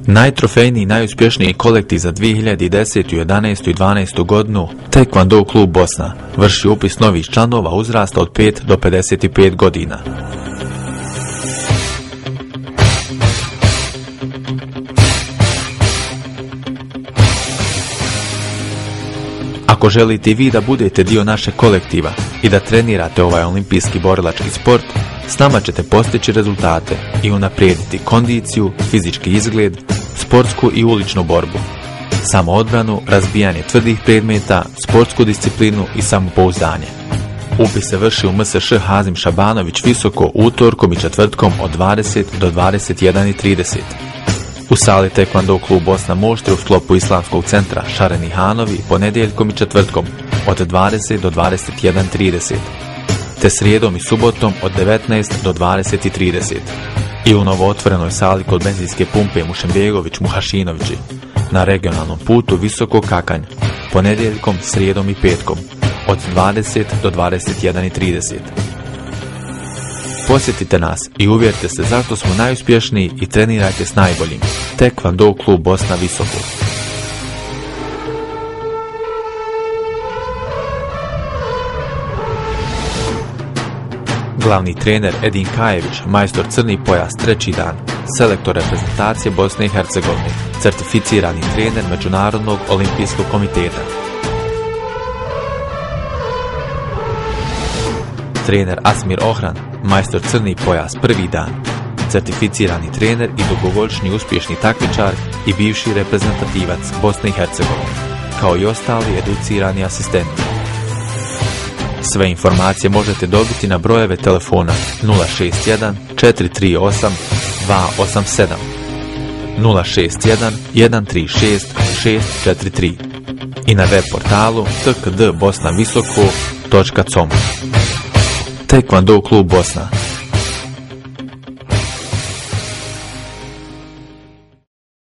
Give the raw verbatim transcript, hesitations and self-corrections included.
Najtrofejniji i najuspješniji kolektiv za dvije hiljade desetu, jedanaestu i dvanaestu godinu, Taekwondo klub Bosna, vrši upis novih članova uzrasta od pet do pedeset pet godina. Ako želite i vi da budete dio našeg kolektiva i da trenirate ovaj olimpijski borilački sport, s nama ćete postići rezultate i unaprijediti kondiciju, fizički izgled, sportsku i uličnu borbu, samoodbranu, razbijanje tvrdih predmeta, sportsku disciplinu i samopouzdanje. Upis se vrši u M S Š Hazim Šabanović Visoko utorkom i četvrtkom od dvadeset do dvadeset jedan i trideset. U sali Taekwondo klub Bosna Moštre u sklopu Islamskog centra Šareni Hanovi ponedjeljkom i četvrtkom od dvadeset do dvadeset jedan i trideset, te srijedom i subotom od devetnaest do dvadeset i trideset. I u novootvorenoj sali kod benzinske pumpe Mušembegović Muhašinovići na regionalnom putu Visoko Kakanj ponedjeljkom, srijedom i petkom od dvadeset do dvadeset jedan i trideset. Posjetite nas i uvjerite se zašto smo najuspješniji i trenirajte s najboljim. Taekwondo klub Bosna Visoko. Glavni trener Edin Kajević, majstor crni pojas treći dan, selektor reprezentacije Bosne i Hercegovine, certificirani trener Međunarodnog olimpijskog komiteta. Trener Asmir Ohran, majstor crni pojas prvi dan, certificirani trener i dugogodišnji uspješni takmičar i bivši reprezentativac Bosne i Hercegovine, kao i ostali educirani asistenti. Sve informacije možete dobiti na brojeve telefona nula šest jedan četiri tri osam dva osam sedam, nula šest jedan jedan tri šest šest četiri tri i na web portalu t k d bosna visoko točka com. Taekwondo klub Bosna.